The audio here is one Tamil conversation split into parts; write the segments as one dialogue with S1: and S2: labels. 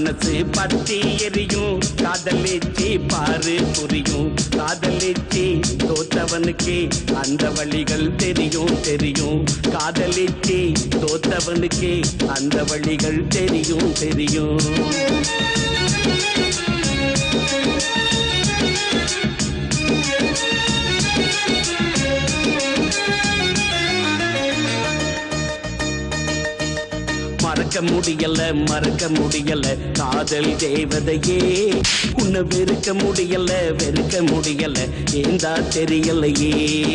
S1: மனசு பத்தி எரியும் காதலிச்சி பாரு புரியும் காதலிச்சி தோத்தவனுக்கே அந்த வழிகள் தெரியும் தெரியும் காதலிச்சி தோத்தவனுக்கே அந்த வழிகள் தெரியும் தெரியும் மறக்க முடியல காதல் தேவதையே உன்னை வெறுக்க முடியல ஏந்தா தெரியலையே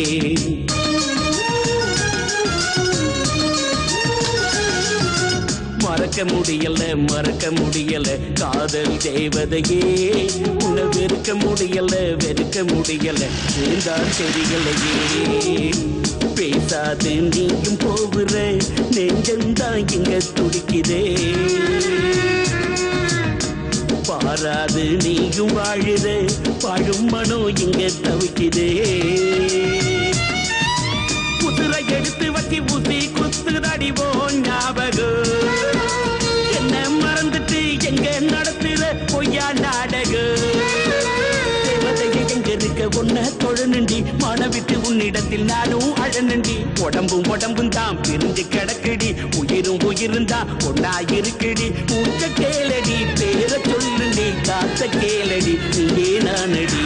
S1: மறக்க முடியல காதல் தேவதையே உன்னை வெறுக்க முடியல ஏந்தா தெரியலையே பேசாது நீயும் போகிற நெஞ்சந்தான் இங்க துடிக்குதே பாராது நீயும் வாழுற வாழும் மனோ இங்க தவிக்குதே குதிரை எடுத்து வச்சு ஊசி குத்துதடிவோ ஞாபகம் என்ன மறந்துட்டு எங்க நடத்துற பொய்யா நாடகம் உன்னை தொழநண்டி மனவிட்டு உன்னிடத்தில் நானும் அழநண்டி உடம்பும் தான் பிரிஞ்சு கிடக்குடி உயிரும் தான் ஒன்னாயிருக்குடி மூச்ச கேளடி பேர சொல்லுண்டி காத்த கேளடி நீயே நானடி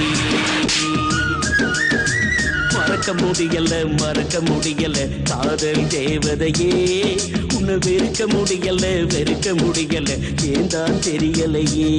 S1: மறக்க முடியல காதல் தேவதையே உன்னை வெறுக்க முடியல ஏந்தான் தெரியலையே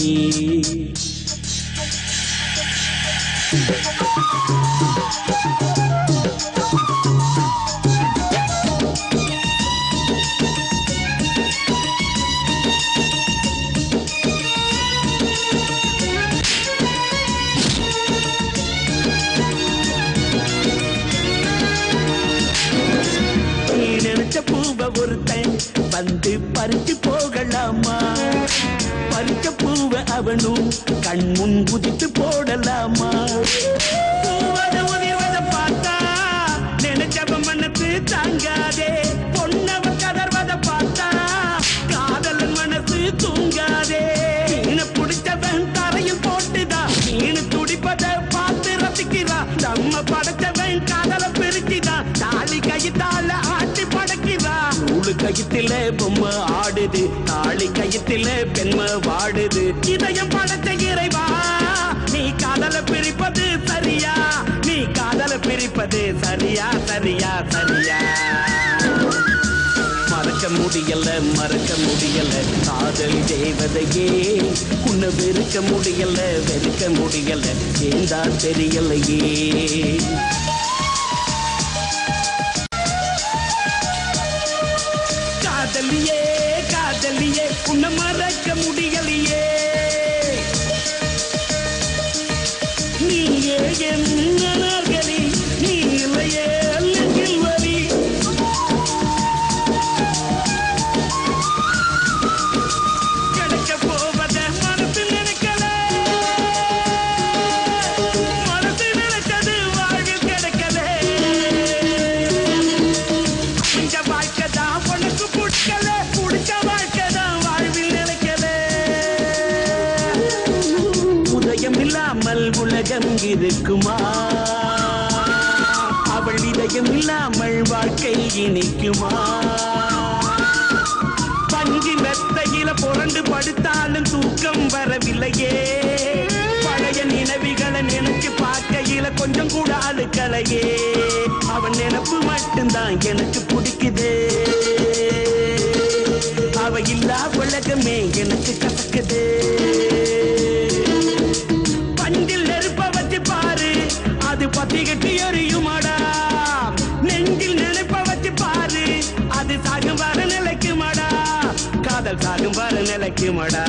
S1: பூவ ஒருத்தன் வந்து பறிச்சு போகலாமா பறிச்ச பூவ அவனும் கண்முன் குதித்து போடலாமா பார்த்தா நினைச்சவ மனசு தாங்காதே பொன்னவ கதர்வத பார்த்தா காதலன் மனசு தூங்காதே மீனை பிடிச்சவன் தரையில் போட்டுதான் மீன் துடிப்பத பார்த்து ரசிக்கிறா நம்ம படைச்சவன் காதல பிரிச்சுதான் தாலி கைத்தால ஆட்டி படைக்கிறா நூலு கையத்தில பொம்மை ஆடுது தாலி கையத்தில பெண்மை வாடுது இதயம் படைச்ச இறைவா நீ காதல பிரிப்பது சரியா நீ காதல பிரிப்பது சரியா மறக்க முடியல காதல் தேவதையே உன்னை வெறுக்க முடியல ஏந்தா தெரியலையே காதலியே உன்னை மறக்க முடியலையே நீயே என்ன நார்களி நீ இல்லையே நெஞ்சில் வலி கிடைக்க போவத மனசு நினைக்கல மனசு நினைச்சது வாழ்வில் கிடைக்கல இந்த வாழ்க்கை தான் உனக்கு பிடிக்கல பிடிச்ச வாழ்க்கை தான் வாழ்வில் நினைக்கல உதயம் இல்லாமல் உலகம் இருக்குமா அவள் இதயம் இல்லாமல் வாழ்க்கை இனிக்குமா பஞ்சி மெத்தையில புரண்டு படுத்தாலும் தூக்கம் வரவில்லையே பழைய நினைவுகளை நினைச்சு பார்க்கையில கொஞ்சம் கூட அழுக்கலையே அவன் நினைப்பு மட்டும்தான் எனக்கு பிடிக்குது அவ இல்லா உலகமே எனக்கு கசக்குது பஞ்சில் நெருப்ப வச்சு பாரு அது பத்திக்கிட்டு எரியுமாடா நெஞ்சில் நினைப்ப வச்சு பாரு அது சாகும் வர நிலைக்குமாடா காதல் சாகும் வர நிலைக்குமாடா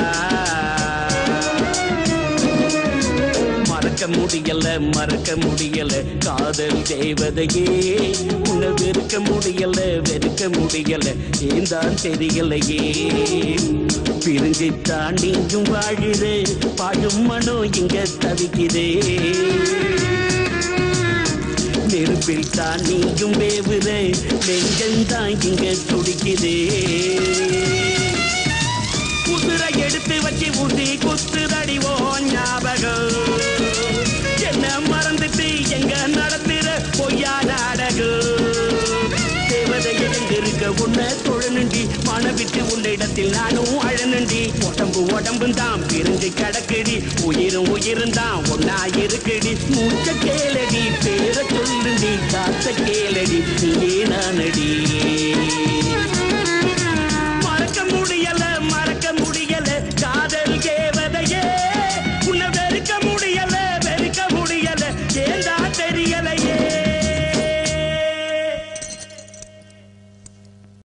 S1: மறக்க முடியல காதல் தேவதையே உன்னை வெறுக்க முடியல ஏந்தான் தெரியலையே பிரிஞ்சித்தான் நீயும் வாழுது பாழும் மனோ இங்க தவிக்குதே நெருப்பில் தான் நீயும் வேவுற நெஞ்சந்தான் இங்க துடிக்குதே குதிரை எடுத்து வச்சு ஊசி குத்துதடிவோ ஞாபகம் என்ன மறந்துட்டு எங்க நடத்துற பொய்யா நாடகம் தேவதை எங்க உன்னை தொழனுண்டி மனவிட்டு உள்ள இடத்தில் நானும் அழனுண்டி உடம்பும் தான் பிரிஞ்சு கிடக்குடி உயிரும் தான் ஒன்னா இருக்குடி மூச்ச கேளு